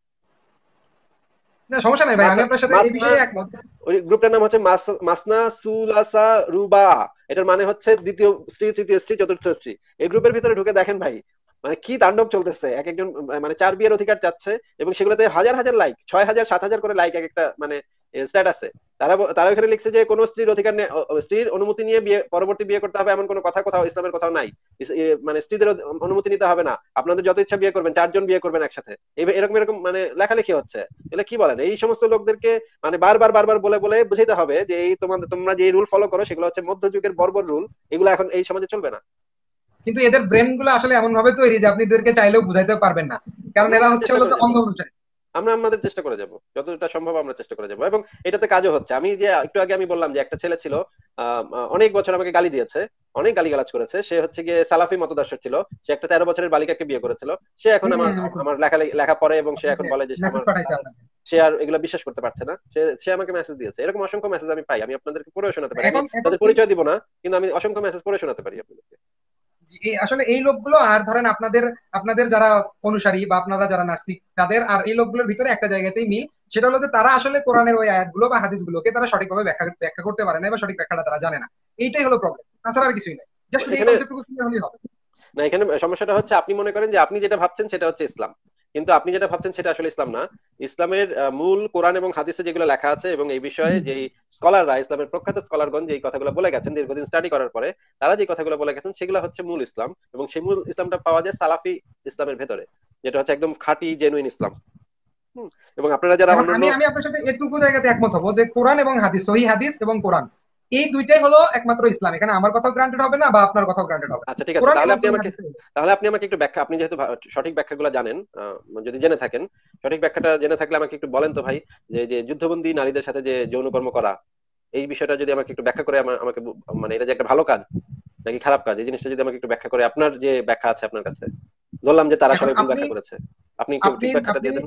না, সমস্যা নাই ভাই, আমি আপনার সাথে এই মাসনা, বিষয়ে একমত। ওই গ্রুপটার নাম হচ্ছে মাসনা সুলাসা রুবা। এটার মানে হচ্ছে দ্বিতীয় স্ত্রী, তৃতীয় স্ত্রী, চতুর্থ স্ত্রী। এই গ্রুপের ভিতরে ঢুকে দেখেন ভাই, মানে কি তাণ্ডব চলতেছে, এক একজন মানে 4 বিয়ের অধিকার চাচ্ছে এবং সেগুলোতে হাজার হাজার লাইক, 6,000 7,000 করে লাইক এক একটা মানে স্ট্যাটাসে। তারা ওখানে লিখছে যে কোনো স্ত্রীর অধিকার স্ত্রীর অনুমতি নিয়ে বিয়ে পরবর্তী বিয়ে করতে হবে এমন কোনো কথা কোথাও ইসলামের কোথাও নাই। মানে স্ত্রীদের অনুমতি নিতে হবে না, আপনাদের যত ইচ্ছা বিয়ে করবেন, 4 জন বিয়ে করবেন একসাথে, এরকম এরকম মানে লেখালেখি হচ্ছে। এগুলো কি বলেন? এই সমস্ত লোকদেরকে মানে বারবার বারবার বলে বলে বুঝাইতে হবে যে এই তোমরা যে রুল ফলো করো সেগুলো হচ্ছে মধ্যযুগের বর্বর রুল, এগুলো এখন এই সমাজে চলবে না। কিন্তু এদের ব্রেন গুলো আসলে এমন ভাবে তৈরি যে আপনি এদেরকে চাইলেও বুঝাইতে পারবেন না, কারণ আমরা এরা আমাদের হচ্ছে চেষ্টা হলো করে যে যাবো, অন্ধ অনুসারী। আমরা আমাদের চেষ্টা করে যাব, যতটা সম্ভব আমরা চেষ্টা করে যাব, এবং এটাতে কাজও হচ্ছে। আমি যে একটু আগে আমি বললাম যে একটা ছেলে ছিল অনেক বছর আমাকে গালি দিয়েছে, অনেক গালিগালাজ করেছে, সে হচ্ছে গিয়ে সালাফি মতদর্শ ছিল, সে একটা 13 বছরের বালিকাকে বিয়ে করেছিল। সে এখন আমার আমি শুনছি। আমার লেখা লেখা পড়ে এবং সে এখন বলে যে মেসেজ আমার পাঠাইছে আপনাকে। সে আর এগুলো বিশ্বাস করতে পারছে না। সে আমাকে মেসেজ দিয়েছে, এরকম অসংখ্য মেসেজ আমি পাই, আমি আপনাদেরকে পড়ে শোনাতে পারি। আমি এখন এখন তাদের এই পরিচয় দিব না, কিন্তু আমি অসংখ্য মেসেজ পড়ে শোনাতে পারি আপনাদেরকে। আসলে এই লোকগুলো আর ধরেন আপনাদের আপনাদের যারা অনুসারী বা আপনারা যারা নাস্তিক তাদের আর এই লোকগুলোর ভিতরে একটা জায়গাতেই মিল, সেটা হলো যে তারা আসলে কোরআনের ওই আয়াতগুলো বা হাদিসগুলোকে তারা সঠিকভাবে ব্যাখ্যা করতে পারে না বা সঠিক ব্যাখ্যাটা তারা জানে না। এইটাই হলো প্রবলেম, তাছাড়া আর কিছুই নাই। জাস্ট শুধু এই এখানে কনসেপ্টটুকু ক্লিয়ার হলেই হবে। না, এখানে সমস্যাটা হচ্ছে আপনি মনে করেন যে আপনি যেটা ভাবছেন সেটা হচ্ছে ইসলাম, কিন্তু আপনি যেটা ভাবছেন সেটা আসলে ইসলাম না। ইসলামের মূল কোরআন এবং হাদিসে যেগুলো লেখা আছে এবং এই বিষয়ে যে স্কলাররা, ইসলামের প্রখ্যাত স্কলারগণ যে কথাগুলো বলে গেছেন দীর্ঘদিন স্টাডি করার পরে, তারা যে কথাগুলো বলে গেছেন সেগুলো হচ্ছে মূল ইসলাম, এবং সেই মূল ইসলামটা পাওয়া যায় সালাফি ইসলামের ভেতরে, যেটা হচ্ছে একদম খাঁটি জেনুইন ইসলাম। হুম। এবং আপনারা যারা এখন অন্যান্য, আমি আমি আপনার সাথে এটুকু জায়গাতে একমত হবো যে কোরআন এবং হাদিস, সহিহ হাদিস এবং কোরআন, এই দুইটাই হলো একমাত্র ইসলাম। এখানে আমার কথাও গ্রান্টেড হবে না বা আপনার কথাও গ্রান্টেড হবে না। আচ্ছা ঠিক আছে, কোরআন তাহলে এবং আপনি সহিহ আমাকে হাদিস। তাহলে আপনি আমাকে একটু ব্যাখ্যা, আপনি যেহেতু সঠিক ব্যাখ্যাগুলো জানেন, যদি জেনে থাকেন, সঠিক ব্যাখ্যাটা জেনে থাকলে আমাকে একটু বলেন তো ভাই, যে যে যুদ্ধবন্দী নারীদের সাথে যে যৌনকর্ম করা, এই বিষয়টা যদি আমাকে একটু ব্যাখ্যা করে আমাকে মানে এটা যে একটা ভালো কাজ নাকি খারাপ কাজ, এই জিনিসটা যদি আমাকে একটু ব্যাখ্যা করে, আপনার যে ব্যাখ্যা আছে আপনার কাছে, ধরলাম যে তারা এখন সবাই ভুল আপনি ব্যাখ্যা করেছে, আপনি একটু আপনি ঠিক ব্যাখ্যাটা আপনি দিয়ে দেন।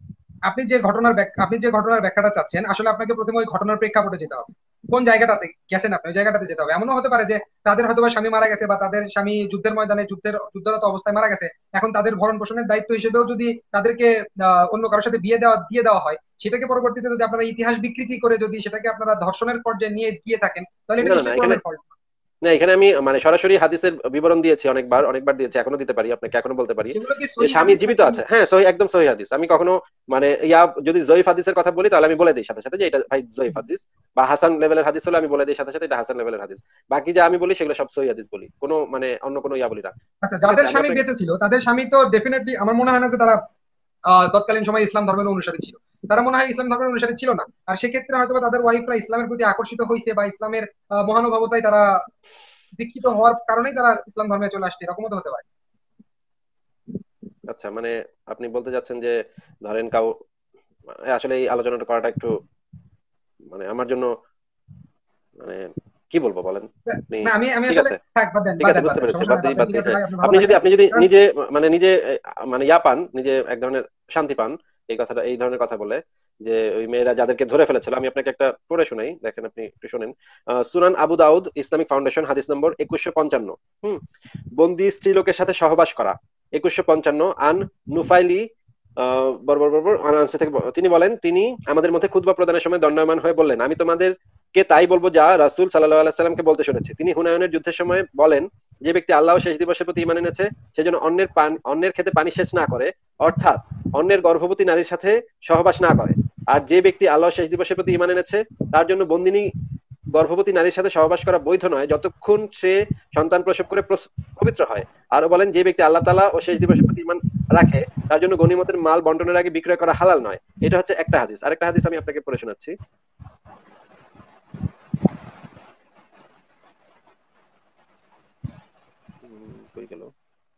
আপনি যে ঘটনার ব্যাখ্যাটা চাচ্ছেন, আসলে আপনাকে প্রথমে ওই ঘটনার প্রেক্ষাপটে যেতে হবে। কোন জায়গাটাতে গেছেন আপনি, ওই জায়গাটাতে যেতে হবে। এমনও হতে পারে যে তাদের হয়তো বা স্বামী মারা গেছে বা তাদের স্বামী যুদ্ধের ময়দানে যুদ্ধরত অবস্থায় মারা গেছে। এখন তাদের ভরণ পোষণের দায়িত্ব হিসেবেও যদি তাদেরকে অন্য কারোর সাথে দিয়ে দেওয়া হয়, সেটাকে পরবর্তীতে যদি আপনারা ইতিহাস বিকৃতি করে যদি সেটাকে আপনারা ধর্ষণের পর্যায়ে নিয়ে গিয়ে থাকেন, তাহলে না এটা না না, নিশ্চয়ই এখানে কোরআনের ফল্ট। না, এখানে আমি মানে সরাসরি হাদিসের বিবরণ দিয়েছি, অনেকবার অনেকবার দিয়েছি, এখনো দিতে পারি আপনাকে, এখনো বলতে পারি সেগুলো কি যে সহিহ স্বামী হাদিস জীবিত নাকি? আছে। হ্যাঁ, সহি, একদম সহি হাদিস। আমি কখনো মানে যদি জয়ীফ হাদিসের কথা বলি তাহলে আমি বলে দিই সাথে সাথে যে এটা ভাই জয়ীফ হাদিস, বা হাসান লেভেলের হাদিস হলে আমি বলে দিই সাথে সাথে এটা হাসান লেভেলের হাদিস। বাকি যা আমি বলি সেগুলো সব সহি হাদিস বলি, কোনো মানে অন্য কোনো বলি না। আচ্ছা, ঠিক আছে, যাদের আমি স্বামী আপনাকে বেঁচে ছিল তাদের স্বামী তো ডেফিনেটলি আমার মনে হয় না যে তারা তৎকালীন সময় ইসলাম ধর্মের অনুসারী ছিল। তারা মনে হয় ইসলাম ধর্মের অনুসারী ছিল না। আর সেক্ষেত্রে হয়তো তাদের ওয়াইফরা ইসলামের প্রতি আকর্ষিত হয়েছে বা ইসলামের মহানুভবতায় তারা দীক্ষিত হওয়ার কারণেই তারা ইসলাম ধর্মে চলে আসছে, এরকমও তো হতে পারে। আচ্ছা মানে আপনি বলতে চাচ্ছেন যে ধরেন আসলে এই আলোচনাটা করাটা একটু মানে আমার জন্য মানে কি বলবো বলেন আপনি। না, আমি আমি ঠিক আসলে আছে, থাক, বাদ দেন ঠিক বাদ আছে, দেন বাদ বুঝতে দেন, পেরেছি, সমস্যা বাদ নাই, বাদ দিই দেন, বাদ ঠিক দিই। আছে হ্যাঁ, ভাই, আপনি ভালো আপনি থাকেন। যদি কারণ নিজে নিজে মানে পান, নিজে এক ধরনের শান্তি পান এই কথাটা, এই ধরনের কথা বলে, যে ওই মেয়েরা যাদেরকে ধরে ফেলেছিল, আমি আপনাকে একটা পড়ে শোনাই, দেখেন আপনি একটু শোনেন। সুনান আবু দাউদ ইসলামিক ফাউন্ডেশন হাদিস নম্বর 2155। বন্দি স্ত্রীলোকের সাথে সহবাস করা, 2155। আন নুফাইলি বর্বর বর্বর আনানসে থেকে তিনি বলেন, তিনি আমাদের মধ্যে খুতবা প্রদানের সময় দণ্ডায়মান হয়ে বললেন, আমি তোমাদেরকে তাই বলবো যা রাসূল সাল্লাল্লাহু আলাইহি সাল্লামকে বলতে শুনেছি। তিনি হুনায়নের যুদ্ধের সময় বলেন, যে ব্যক্তি আল্লাহ ও শেষ দিবসের প্রতি ঈমান এনেছে সে যেন অন্যের ক্ষেতে পানি সেচ না করে, অর্থাৎ অন্যের গর্ভবতী নারীর সাথে সহবাস না করে। আর যে ব্যক্তি আল্লাহ ও শেষ দিবসের প্রতি ঈমান এনেছে তার জন্য বন্দিনী গর্ভবতী নারীর সাথে সহবাস করা বৈধ নয় যতক্ষণ সে সন্তান প্রসব করে পবিত্র হয়। আরো বলেন, যে ব্যক্তি আল্লাহ তাআলা ও শেষ দিবসের প্রতি ঈমান রাখে তার জন্য গনিমতের মাল বন্টনের আগে বিক্রয় করা হালাল নয়। এটা হচ্ছে একটা হাদিস। আরেকটা হাদিস আমি আপনাকে পড়ে শোনাচ্ছি। কই গেল,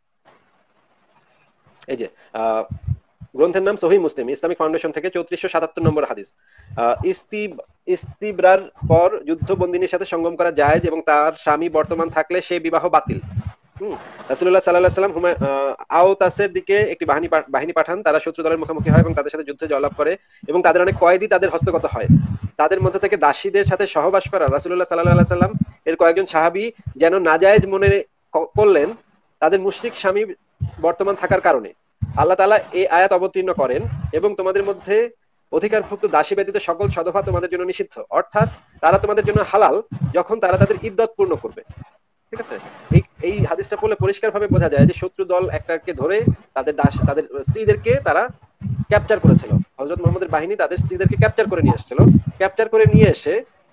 এই যে গ্রন্থের নাম সহিহ মুসলিম ইসলামিক ফাউন্ডেশন থেকে 3477 নম্বর হাদিস। ইস্তিবরার পর যুদ্ধবন্দিনীর সাথে সঙ্গম করা জায়েজ এবং তার স্বামী বর্তমান থাকলে সে বিবাহ বাতিল। রাসূলুল্লাহ সাল্লাল্লাহু আলাইহি ওয়াসাল্লাম আওতাসের দিকে একটি বাহিনী পাঠান। তারা শত্রু দলের মুখোমুখি হয় এবং তাদের সাথে যুদ্ধে জয়লাভ করে এবং তাদের অনেক কয়েদি তাদের হস্তগত হয়। তাদের মধ্য থেকে দাসীদের সাথে সহবাস করা রাসূলুল্লাহ সাল্লাল্লাহু আলাইহি ওয়াসাল্লাম এর কয়েকজন সাহাবী যেন নাজায়েজ মনে করলেন তাদের মুশরিক স্বামী বর্তমান থাকার কারণে। আল্লাহ তাআলা এই আয়াত অবতীর্ণ করেন, এবং তোমাদের মধ্যে অধিকারভুক্ত দাসী ব্যতীত সকল সদফা তোমাদের জন্য নিষিদ্ধ, অর্থাৎ তারা তোমাদের জন্য হালাল যখন তারা তাদের ইদ্দত পূর্ণ করবে। ঠিক আছে? এই এই হাদিসটা পড়লে পরিষ্কার ভাবে বোঝা যায় যে শত্রু দল একটাকে ধরে তাদের স্ত্রীদেরকে তারা ক্যাপচার করেছিল। হযরত মুহাম্মদের বাহিনী তাদের স্ত্রীদেরকে ক্যাপচার করে নিয়ে এসেছিল। ক্যাপচার করে নিয়ে এসে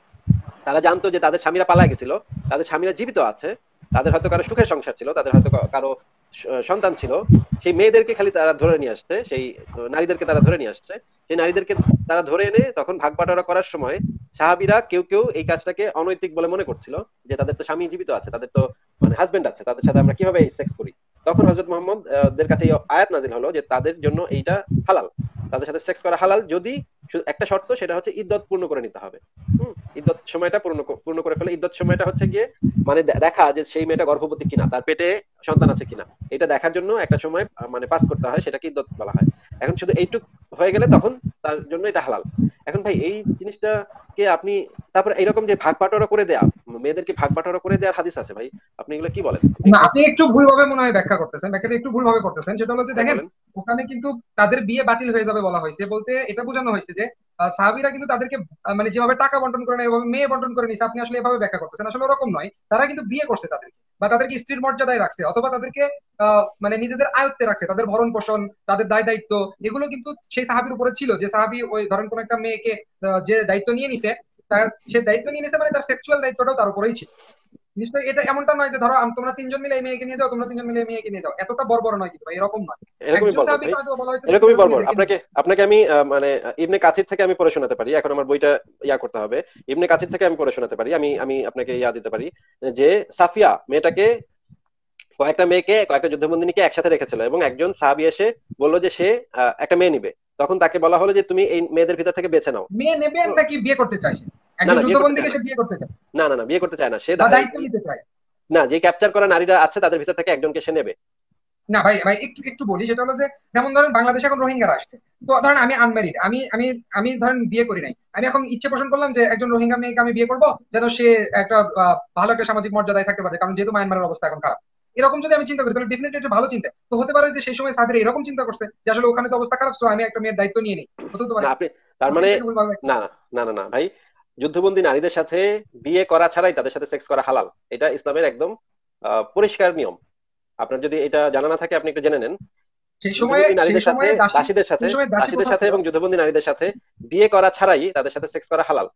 তারা জানতো যে তাদের স্বামীরা পালায় গেছিল, তাদের স্বামীরা জীবিত আছে, তাদের হয়তো কারো সুখের সংসার ছিল, তাদের হয়তো কারো সন্তান ছিল। সেই মেয়েদেরকে খালি তারা ধরে নিয়ে আসছে, সেই নারীদেরকে তারা ধরে নিয়ে আসছে। সেই নারীদেরকে তারা ধরে এনে তখন ভাগ বাটোয়ারা করার সময় সাহাবীরা কেউ কেউ এই কাজটাকে অনৈতিক বলে মনে করছিল, যে তাদের তো স্বামী জীবিত আছে, তাদের তো মানে হাজবেন্ড আছে, তাদের সাথে আমরা কিভাবে সেক্স করি। তখন হযরত মুহাম্মদ দের কাছে এই আয়াত নাজিল হলো যে তাদের জন্য এইটা হালাল, তাদের সাথে সেক্স করা হালাল, যদি একটা শর্ত, সেটা হচ্ছে ইদ্যত পূর্ণ করে নিতে হবে। ইদ্যত সময়টা পূর্ণ করে ফেলে। ইদ্যত সময়টা হচ্ছে গিয়ে মানে দেখা যে সেই মেয়েটা গর্ভবতী কিনা, তার পেটে সন্তান আছে কিনা, এটা দেখার জন্য একটা সময় মানে পাস করতে হয়, সেটাকে ইদ্যত বলা হয়। এখন শুধু এইটুক হয়ে গেলে তখন তার জন্য এটা হালাল। এখন ভাই এই জিনিসটাকে আপনি তারপরে এইরকম যে ভাগ বাটোয়ারা করে দেয়া, মেয়েদেরকে ভাগ বাটোয়ারা করে দেওয়ার হাদিস আছে ভাই, আপনি এগুলো কি বলেন? আপনি না, একটু আপনি একটু ভুলভাবে মনে হয় ব্যাখ্যা করতেছেন, ব্যাখ্যাটা একটু ভুলভাবে করতেছেন। সেটা হলো যে হ্যাঁ দেখেন, বলেন। ওখানে কিন্তু তাদের বিয়ে বাতিল হয়ে যাবে বলা হয়েছে, বলতে এটা বোঝানো হয়েছে যে সাহাবীরা কিন্তু তাদেরকে মানে যেভাবে টাকা বন্টন করে না এভাবে মেয়ে বন্টন করে নিছে। আপনি আসলে এভাবে ব্যাখ্যা করতেছেন, আসলে ওরকম নয়। তারা কিন্তু বিয়ে করছে তাদেরকে, বা তাদেরকে স্ত্রীর মর্যাদায় রাখছে, অথবা তাদেরকে মানে নিজেদের আয়ত্তে রাখছে। তাদের ভরণ পোষণ, তাদের দায় দায়িত্ব, এগুলো কিন্তু সেই সাহাবীর উপরে ছিল। যে সাহাবী ওই ধরেন কোন একটা মেয়েকে যে দায়িত্ব নিয়ে নিছে, তার সে দায়িত্ব নিয়ে নিছে মানে তার সেক্সুয়াল দায়িত্বটাও তার উপরেই ছিল। নিশ্চয়ই এটা এমনটা নয় যে ধরো তোমরা তিনজন মিলে এই মেয়েকে নিয়ে যাও, তোমরা তিনজন মিলে এই মেয়েকে নিয়ে যাও, এতটা বড় নয় কিন্তু ভাই, এরকম নয়। এরকমই একজন বর্বর ভাই, সাহাবীকে হয়তো বলা হয়েছে যে তুমি এরকমই যাও, তুমি বর্বর। দেখে নিও। আপনাকে আপনাকে আমি মানে ইবনে কাসির থেকে আমি পড়ে শোনাতে পারি, এখন আমার বইটা ইয়া করতে হবে। ইবনে কাসির থেকে আমি পড়ে শোনাতে পারি, আমি আমি আপনাকে ইয়া দিতে পারি যে সাফিয়া মেয়েটাকে, কয়েকটা মেয়েকে, কয়েকটা যুদ্ধবন্দিনীকে একসাথে রেখেছিল, এবং একজন সাহাবী এসে বললো যে সে একটা মেয়ে নিবে। তখন তাকে বলা হলো যে তুমি এই মেয়েদের ভিতর থেকে বেছে নাও। মেয়ে নেবেন তো নাকি বিয়ে করতে চায় সে? না একজন না, বিয়ে করতে চায় যুদ্ধবন্দীকে না। সে বিয়ে করতে চায়, না, বিয়ে করতে চায় না সে। বা দায়িত্ব নিতে চায়? না, যে ক্যাপচার করা নারীরা আছে তাদের ভিতর থেকে একজনকে সে নেবে। না ভাই, ভাই একটু একটু বলি। সেটা হলো যে যেমন ধরেন বাংলাদেশে এখন রোহিঙ্গারা আসছে। তো ধরেন আমি আনম্যারিড, আমি আমি আমি ধরেন বিয়ে করি নাই, আমি এখন ইচ্ছে পোষণ করলাম যে একজন রোহিঙ্গা মেয়েকে আমি বিয়ে করবো, যেন সে একটা ভালো একটা সামাজিক মর্যাদায় থাকতে পারে, কারণ যেহেতু মায়ানমারের অবস্থা এখন খারাপ। এরকম যদি আমি চিন্তা করি তাহলে ডেফিনেটলি একটা ভালো চিন্তা তো হতে পারে যে সেই সময় সাবিরা এরকম চিন্তা করছে যে আসলে ওখানে তো অবস্থা খারাপ, সো আমি একটা মেয়ের দায়িত্ব নিয়ে নিই। হতে পারে। না আপনি তার আপনি মানে, এটাকে ভুলভাবে ব্যাখ্যা না না ভাই, যুদ্ধবন্দী নারীদের সাথে বিয়ে করা ছাড়াই তাদের সাথে সেক্স করা হালাল, এটা ইসলামের একদম পরিষ্কার নিয়ম। আপনার যদি এটা জানা না থাকে আপনি একটু জেনে নেন। সেই সময়ে যুদ্ধবন্দী সেই নারীদের সাথে, সময়ে দাসী, দাসীদের সাথে, সেই সময় দাসী দাসীদের প্রথা সাথে ছিল। এবং যুদ্ধবন্দী নারীদের সাথে বিয়ে করা ছাড়াই তাদের সাথে সেক্স করা হালাল।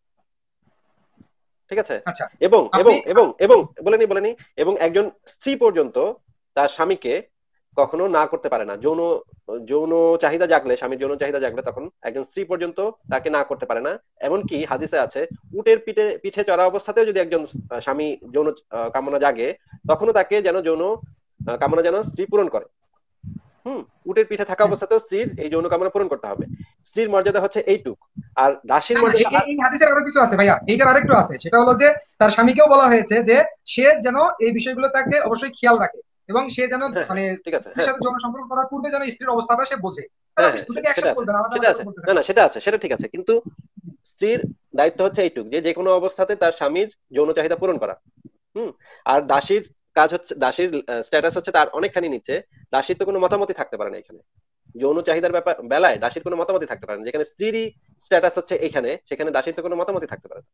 ঠিক আছে? আচ্ছা, এবং এবং আপনি এবং এবং বলেনি এবং একজন স্ত্রী পর্যন্ত তার স্বামীকে কখনো না করতে পারে না। যৌন যৌন চাহিদা জাগলে, স্বামীর যৌন চাহিদা জাগলে তখন একজন স্ত্রী পর্যন্ত তাকে না করতে পারে না। এমনকি হাদিসে আছে উটের পিঠে পিঠে চড়া অবস্থাতেও যদি একজন স্বামী যৌন কামনা জাগে, তখনও তাকে যেন যৌন কামনা যেন স্ত্রী পূরণ করে। উটের পিঠে থাকা হুম, অবস্থাতেও স্ত্রীর এই যৌন কামনা পূরণ করতে হবে। স্ত্রীর মর্যাদা হচ্ছে এইটুক, আর দাসীর না না, মর্যাদা এই হাদিসের আরো কিছু আছে ভাইয়া, এইটার আরেকটু আছে। সেটা হলো যে তার স্বামীকেও বলা হয়েছে যে সে যেন এই বিষয়গুলো তাকে অবশ্যই খেয়াল রাখে, এবং সে যেন হ্যাঁ হ্যাঁ মানে ঠিক আছে, স্ত্রীর হ্যাঁ সাথে যৌন সম্পর্ক করার পূর্বে যেন স্ত্রীর অবস্থাটা সে বোঝে। তাহলে হ্যাঁ আপনি হ্যাঁ দুটোকে সেটা একসাথে আছে, বলবেন, আলাদা সেটা আলাদা আছে। করে বলতেছেন কেন? সেটা আছে, সেটা ঠিক আছে, কিন্তু স্ত্রীর দায়িত্ব হচ্ছে এইটুক যে যে কোনো অবস্থাতে তার স্বামীর যৌন চাহিদা পূরণ করা। হুম আর দাসীর কাজ হচ্ছে, দাসীর স্ট্যাটাস হচ্ছে তার অনেকখানি নিচে। দাসীর তো কোনো মতামতই থাকতে পারে না এখানে, যৌন চাহিদার বেলায় দাসীর কোনো মতামতই থাকতে পারে না। যেখানে স্ত্রীরই স্ট্যাটাস হচ্ছে এখানে, সেখানে দাসীর তো কোনো মতামতই থাকতে পারে না।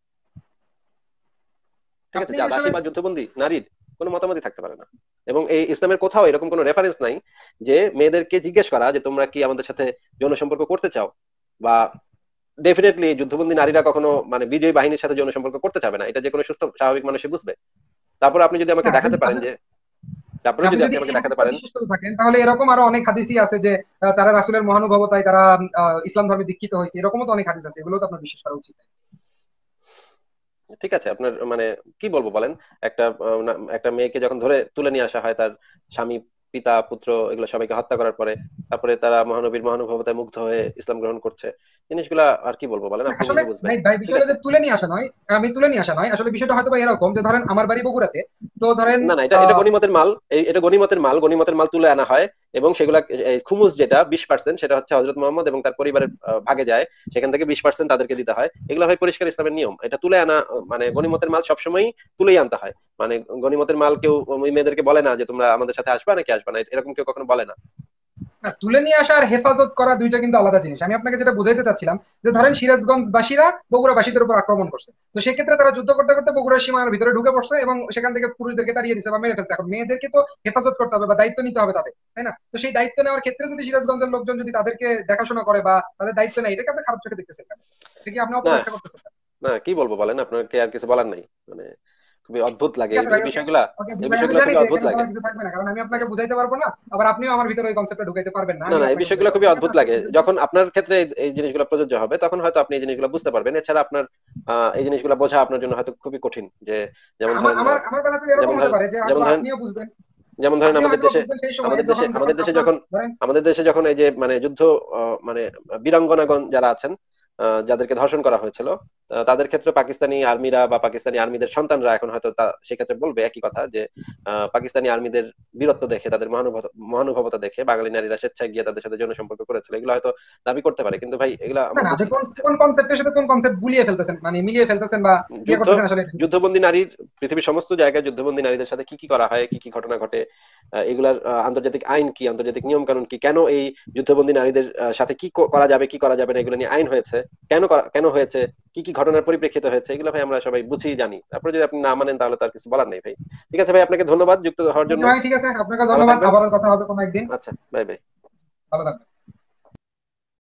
ঠিক আছে? আপনি যা দাসী আসলে বা যুদ্ধবন্দী নারীর কোনো মতামতই থাকতে পারে না। এবং এই ইসলামের কোথাও এরকম কোনো রেফারেন্স নাই যে মেয়েদেরকে জিজ্ঞেস করা যে তোমরা কি আমাদের সাথে যৌন সম্পর্ক করতে চাও, বা ডেফিনেটলি যুদ্ধবন্দী নারীরা কখনো মানে বিজয়ী বাহিনীর সাথে যৌন সম্পর্ক করতে চাবে না, এটা যে কোনো সুস্থ স্বাভাবিক মানুষই বুঝবে। তারপর আপনি যদি আমাকে হ্যাঁ, দেখাতে পারেন আসলে যে, তারপরে আপনি যদি যদি আপনি এই আমাকে দেখাতে হাদিসটা পারেন। বিশ্বাস করে থাকেন তাহলে এরকম আরো অনেক হাদিসই আছে যে তারা রাসূলের মহানুভবতায় তারা ইসলাম ধর্মে দীক্ষিত হয়েছে, এরকমও তো অনেক হাদিস আছে, এগুলো তো আপনার বিশ্বাস করা উচিত। ঠিক আছে, আপনার মানে কি বলবো বলেন, একটা একটা মেয়েকে যখন ধরে তুলে নিয়ে আসা হয়, তার স্বামী, পিতা, পুত্র এগুলো সবাইকে হত্যা করার পরে, তারপরে তারা মহানবীর মহানুভবতায় মুগ্ধ হয়ে ইসলাম গ্রহণ করছে, জিনিসগুলা আর কি বলবো বলেন, না, আপনি আসলে নিজে বুঝবেন। ভাই ভাই ঠিক বিষয়টা আছে? যে তুলে নিয়ে আসা নয়, আমি তুলে নিয়ে আসা নয়, আসলে বিষয়টা হয়তো বা এরকম যে ধরেন আমার বাড়ি বগুড়াতে। তো ধরেন না এটা এটা গনিমতের মাল, এটা গনিমতের মাল তুলে আনা হয়, এবং সেগুলা খুমুস যেটা 20% সেটা হচ্ছে হযরত মুহাম্মদ এবং তার পরিবারের ভাগে যায়, সেখান থেকে 20% তাদেরকে দিতে হয়। এগুলা ভাই পরিষ্কার ইসলামের নিয়ম। এটা তুলে আনা মানে গনিমতের মাল সবসময় তুলেই আনতে হয়। মানে গনিমতের মাল কেউ ওই মেয়েদেরকে বলে না যে তোমরা আমাদের সাথে আসবা নাকি আসবা না, এরকম কেউ কখনো বলে না। না, তুলে নিয়ে আসা আর হেফাজত করা দুইটা কিন্তু আলাদা জিনিস। আমি আপনাকে যেটা বুঝাইতে চাচ্ছিলাম যে ধরেন সিরাজগঞ্জবাসীরা বগুড়াবাসীদের উপর আক্রমণ করছে, তো সেক্ষেত্রে তারা যুদ্ধ করতে করতে বগুড়ার সীমার ভিতরে ঢুকে পড়ছে এবং সেখান থেকে পুরুষদেরকে তাড়িয়ে দিচ্ছে বা মেরে ফেলছে। এখন মেয়েদেরকে তো হেফাজত করতে হবে বা দায়িত্ব নিতে হবে তাদের, তাই না? তো সেই দায়িত্ব নেওয়ার ক্ষেত্রে যদি সিরাজগঞ্জের লোকজন যদি তাদেরকে দেখাশোনা করে বা তাদের দায়িত্ব নেয়, এটাকে আপনি খারাপ চোখে দেখতেছেন কেন? এটা কি আপনি না অপব্যাখ্যা করতেছেন কেন? না, কি বলবো বলেন, আপনার কি আর কিছু বলার নাই? মানে খুবই অদ্ভুত লাগে ঠিক এই আছে ভাই, এই ওকে। বিষয়গুলা। ওকে জি এই ভাই, আমি বিষয়গুলো জানি খুবই যে অদ্ভুত এখানে লাগে। বলার কিছু থাকবে না, কারণ আমি আপনাকে বুঝাইতে পারবো না, আবার আপনিও আমার ভিতরে ওই কনসেপ্টটা ঢুকাইতে পারবেন না, না আমি না, এই আপনাকে বিষয়গুলো বুঝাইতে পারবো। খুবই ঠিক আছে, অদ্ভুত আজকে লাগে পর্যন্ত। যখন আপনার ক্ষেত্রে এই জিনিসগুলো প্রযোজ্য হবে, তখন হয়তো আপনি এই জিনিসগুলো বুঝতে পারবেন। এছাড়া আপনার এই জিনিসগুলো বোঝা আপনার জন্য হয়তো খুবই কঠিন। যে যেমন আমার ধরেন আমার আমার বেলাতে এরকম যেমন হতে ধরেন পারে যে হয়তো যেমন ধরেন আপনিও বুঝবেন, যেমন ধরেন আপনিও আমাদের হয়তো দেশে বুঝবেন সেই সময়ে আমাদের দেশে যখন যখন আমাদের দেশে আপনার যখন ধরেন। আমাদের দেশে যখন এই যে মানে যুদ্ধ মানে বীরাঙ্গনাগণ যারা আছেন, যাদেরকে ধর্ষণ করা হয়েছিল, তাদের ক্ষেত্রে পাকিস্তানি আর্মিরা বা পাকিস্তানি আর্মিদের সন্তানরা এখন হয়তো সেক্ষেত্রে বলবে একই কথা যে পাকিস্তানি আর্মিদের বীরত্ব দেখে, তাদের মহানুভবতা দেখে বাঙালি নারীরা স্বেচ্ছায় গিয়ে তাদের সাথে যৌন সম্পর্ক করেছিল, এগুলো হয়তো দাবি করতে পারে। কিন্তু ভাই এগুলা না আমরা না, আপনি বুঝি না। কোন কোন কনসেপ্টের সাথে কোন কনসেপ্ট গুলিয়ে ফেলতেছেন, মানে মিলিয়ে ফেলতেছেন বা ইয়ে যুদ্ধ করতেছেন আসলে এটা ঠিক না। যুদ্ধবন্দী নারীর, পৃথিবীর সমস্ত জায়গায় যুদ্ধবন্দী নারীদের সাথে কি কি করা হয়, কি কি ঘটনা ঘটে, এগুলার আন্তর্জাতিক আইন কি, আন্তর্জাতিক নিয়ম কানুন কি, কেন এই যুদ্ধবন্দী নারীদের সাথে কি করা যাবে কি করা যাবে না, এগুলো নিয়ে আইন হয়েছে, কেন হয়েছে, কি কি ঘটনার পরিপ্রেক্ষিতে হয়েছে, এগুলো ভাই আমরা সবাই বুঝি জানি। তারপরে যদি আপনি না মানেন তাহলে তার কিছু বলার নেই ভাই। ঠিক আছে ভাই, আপনাকে ধন্যবাদ যুক্ত হওয়ার ওকে জন্য। ভাই, ঠিক আছে, আপনাকে ভালো ধন্যবাদ, থাকবেন। আবারও কথা হবে কোনো একদিন। আচ্ছা, বাই বাই। ভালো থাকবেন।